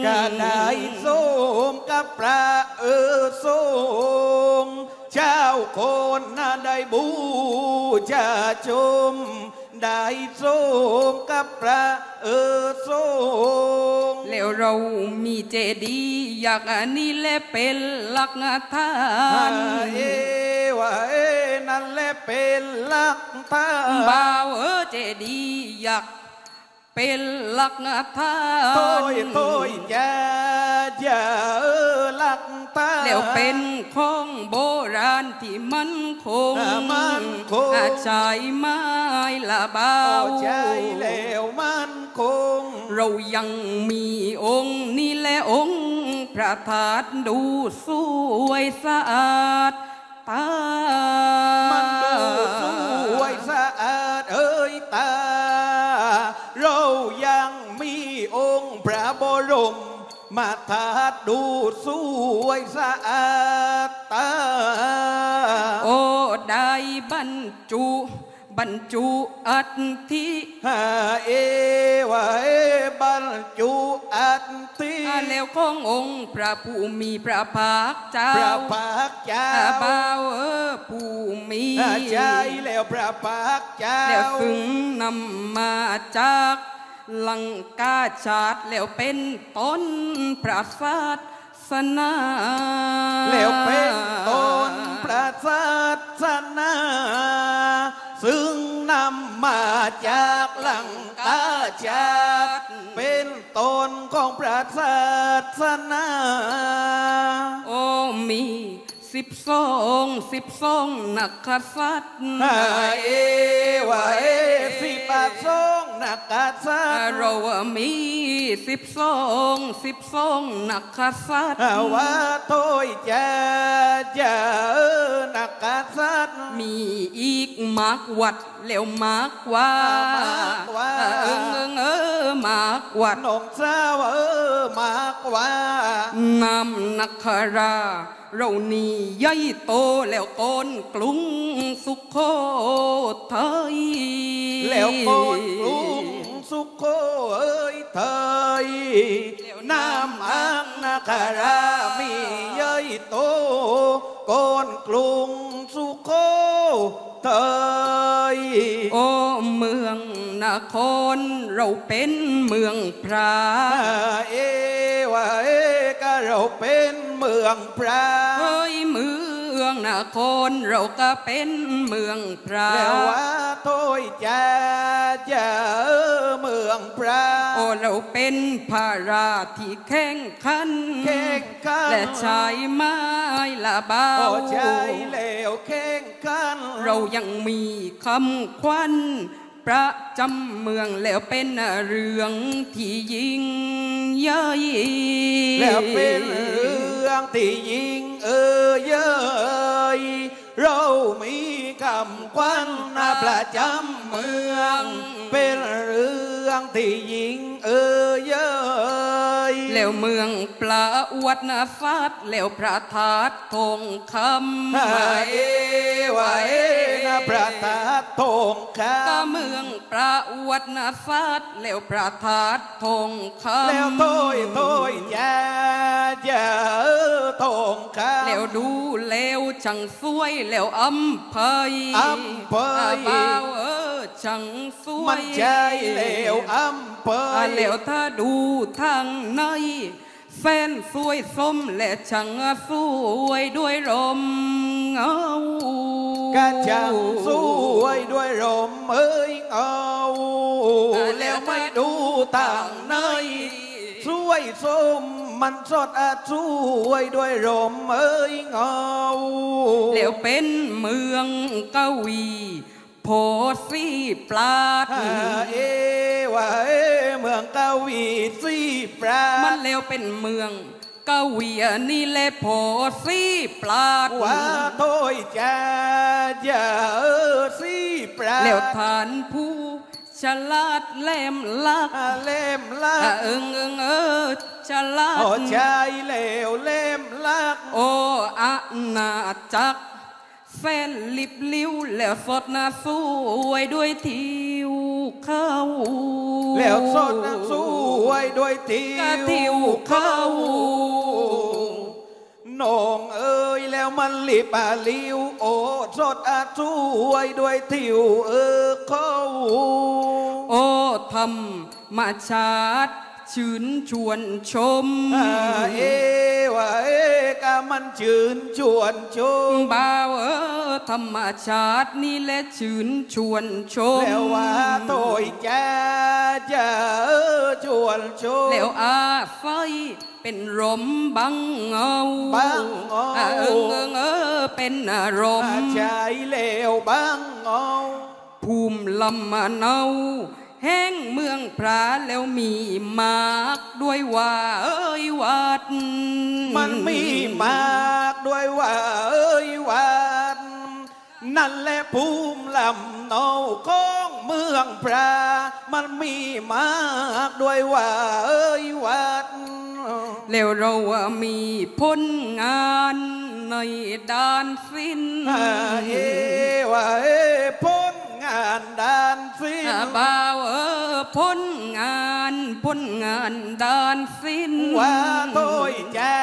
ก็ได้สมกับพระสงฆ์เจ้าคนน่ะได้บูชาชมได้สมกับพระสงฆ์แล้วเรามีเจดีย์อยากอันนี้แหละเป็นหลักฐานว่านั่นแหละเป็นหลักฐานบ่าวเจดีย์อยากเป็นหลักฐานโต้ยอย่าหลักฐานแล้วเป็นของโบราณที่มันคงใจไม้ละบ่าวใจแล้วมันคงเรายังมีองค์นี่แหละองค์พระธาตุดูสวยสะอาดตามันดูสวยสะอาดตาเรายังมีองค์พระบรมมาธาตุดูสวยสะอาดตาโอ้ได้บรรจุอัฐิว่าบรรจุอัฐิแล้วขององค์พระผู้มีพระภาคเจ้าบ่าวผู้มีใจแล้วพระภาคเจ้าแล้วซึ่งนำมาจากลังกาชาติแล้วเป็นต้นพระศาสนาแล้วเป็นต้นพระศาสนาซึ่งนำมาจากลังกาชาติเป็นต้นของพระศาสนาโอ้มี12นักกษัตริย์ว่า12นักกษัตริย์เรามี12นักกษัตริย์ว่าโต้ยจะนักกษัตริย์มีอีกมากวัดแล้วมากกว่ามากกว่าน้องสาวมากกว่านำนักคราเรานี่ใหญ่โตแล้วโกนกรุงสุโขทัยแล้วโกนกรุงสุโขทัยน้ำอังนาคารามีใหญ่โตโกนกรุงสุโขทัยโอ้เมืองนครเราเป็นเมืองพระว่าก็เราเป็นเมืองพระเมืองนครเราก็เป็นเมืองพระแล้วว่าโต้ยจะเมืองพระโอ้เราเป็นพระราที่แข่งขันและใช้ไม้ละเบาใช้แล้วแข่งขันเรายังมีคำขวัญประจำเมืองแล้วเป็นเรื่องที่ยิ่งใหญ่แล้วเป็นเรื่องที่ยิ่งใหญ่เรามีคำขวัญประจำเมืองเป็นเรื่องที่ยิ่งใหญ่แล้วเมืองประวัติศาสตร์แล้วพระธาตุทองคำว่าพระธาตุทองคำก็เมืองประวัติศาสตร์แล้วพระธาตุทองคำแล้วโต้ยอย่าทองคำแล้วดูแล้วจังสวยแล้วอำเภยบ่าวจังสวยมันใจแล้วอำเภยแล้วถ้าดูทางในแสนสวยสมและช่างสวยด้วยลมเงากะช่างสวยด้วยลมเงาแล้วไม่ดูทางในสวยสมมันสดสวยด้วยลมเงาแล้วเป็นเมืองกวีโพสีปราดว่าเมืองกวีสีปราดมันแล้วเป็นเมืองกวีนี่แหละโพสีปราดว่าโต้ยจะสีปราดแล้วฐานผู้ฉลาดแหลมลักฉลาดโอ้ใจแล้วแหลมลักโอ้อาณาจักรแฟนลิบลิ้วแล้วสดน่าสวยด้วยทิวเข้าแล้วสดน่าสวยด้วยทิวเข้าน้องเอ๋ยแล้วมันลิบลิ้วโอ้สดสวยด้วยทิวเข้าโอ้ธรรมชาติชื่นชวนชมว่ากะมันชื่นชวนชมบ่าวธรรมชาตินี่แหละชื่นชวนชมแล้วว่าโตยจะชวนชมแล้วไฟเป็นลมบังเงาเป็นอารมณ์ใจแล้วบังเงาภูมิลำมาเนาแห้งเมืองพระแล้วมีมากด้วยว่าวัดมันมีมากด้วยว่าวัดนั่นแหละภูมิลำเนาของเมืองพระมันมีมากด้วยว่าวัดแล้วเรามีผลงานในด้านศิลป์ว่าผลงานด้านศิลป์บ่าวผลงานด้านศิลป์ว่าโตยจะ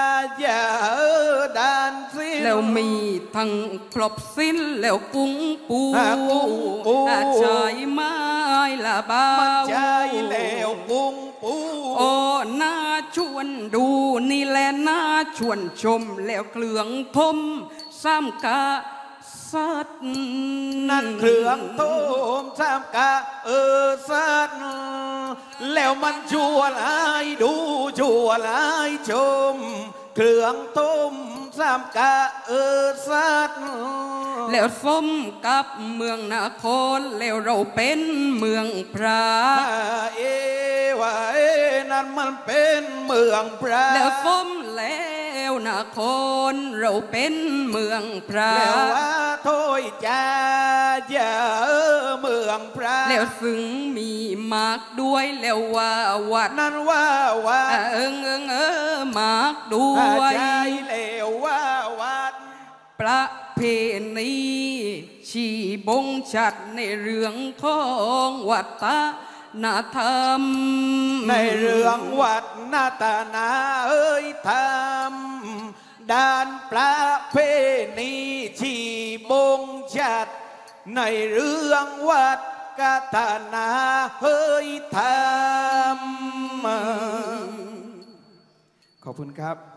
ด้านศิลป์แล้วมีทั้งครบศิลป์แล้วกุ้งปูใจไม้ละบ่าวใจแล้วกุ้งปูโอ้น่าชวนดูนี่แหละน่าชวนชมแล้วเครื่องทมซ้ำกะสัตนั่นเครื่องทมซ้ำกะสัตแล้วมันชวนให้ดูชวนให้ชมเครื่องทมซ้ำกะสัตแล้วสมกับเมืองนครแล้วเราเป็นเมืองพระว่านั่นมันเป็นเมืองพระแล้วสมแล้วนครเราเป็นเมืองพระแล้วว่าโทยจะเมืองพระแล้วซึ่งมีมากด้วยแล้วว่าวัดนั่นว่ามากด้วยใจแล้วว่าวัดประเพณีชี้บ่งชัดในเรื่องของวัฒนธรรมในเรื่องวัฒนธรรมด้านประเพณีชี้บ่งชัดในเรื่องวัฒนธรรมขอบคุณครับ